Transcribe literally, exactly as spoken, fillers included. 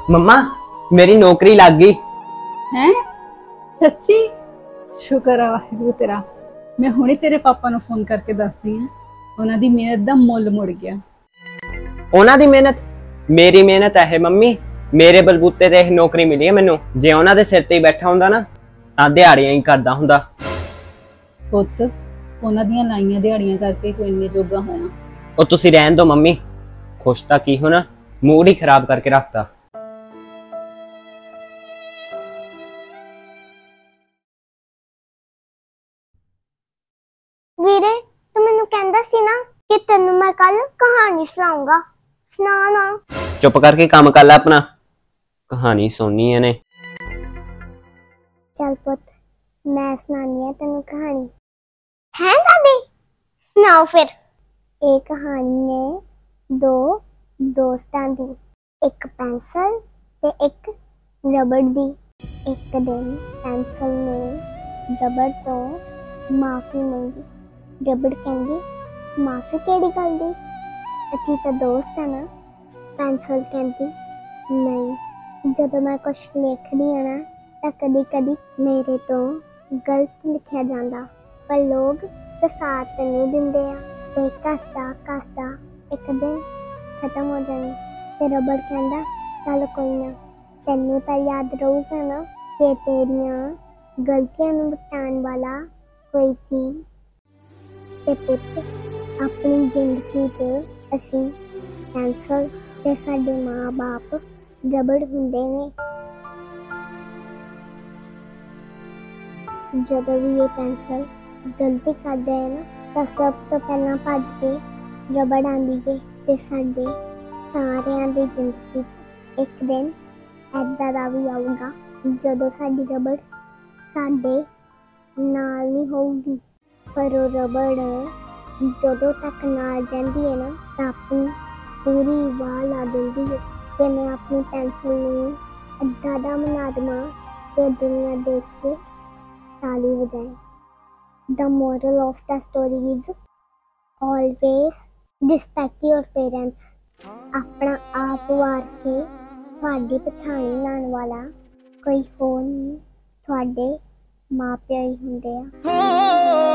मम्मा मेरी नौकरी लग गई है। सच्ची? शुक्र है वाहिगुरू तेरा। मैं हुणे तेरे पापा नु फोन करके दसदी हां, उन्हां दी मेहनत दा मुੱਲ मुड़ गया। उन्हां दी मेहनत? मेरी मेहनत है मम्मी, मेरे बलबूते ते नौकरी मिली है मैनू। जे उन्हां दे सिर ते बैठा हुंदा ना तां दिहाड़ियां ही करदा हुंदा। पुੱਤ उन्हां दियां लाइयां दिहाड़ियां करके कोई इन्ने जोगा होया। ओ तुसी रहन दो मम्मी, खुश तां की होना, मूड ही खराब करके रखता। वीरे तू मैनू कहंदा सी ना कि तेनू मैं कल कहानी सुनाऊंगा, सुना ना। चुप करके काम कर ले अपना, कहानी सुननी है ने। चल पुत मैं सुनानी है तेनू कहानी। है दादी? सुनाओ फिर। एक कहानी है दो दोस्तां दी, एक पेंसिल ते एक रबड़ दी। एक दिन पेंसिल ने रबड़ तो माफी मंगी। रबड़ कहंदी माफी केड़ी गल दी, असीं तां दोस्त है ना। पेंसिल कहंदी नहीं, जदों मैं कुछ लिखदी हां ना तां कदी कदी मेरे तो गलत लिखिया जांदा, पर लोग तो साथ नहीं दिंदे आ ते कसदा कसदा एक दिन खत्म हो जानी। ते रबड़ कहंदा चल कोई ना, तैनू तां याद रहूगा ना कि तेरियां गलतियां नूं मिटाण वाला कोई सी। ते पुत्त अपनी जिंदगी च असीं पेंसिल ते साडे माँ बाप रबड़ हुंदे ने। जदों भी ये पेंसिल गलती करदा है ना तां सब तो पहलां भज के रबड़ आंदी है। ते साडे सारियां दी जिंदगी च एक दिन ऐदां दा भी आऊगा जदों साडी रबड़ साडे नाल नहीं होऊगी, पर वो रबड़ जदों तक नाल रहिंदी है ना तां अपनी पूरी वाह ला दिंदी है कि मैं अपनी पेंसिल नूं ऐदां दा बना देवां कि दुनिया देख के ताली बजाए। The moral of the story is always respect your parents. अपना आप वार के तुहाडी पछाण लाण वाला कोई हो नहीं, तुहाडे माँ प्यो ही हुंदे आ।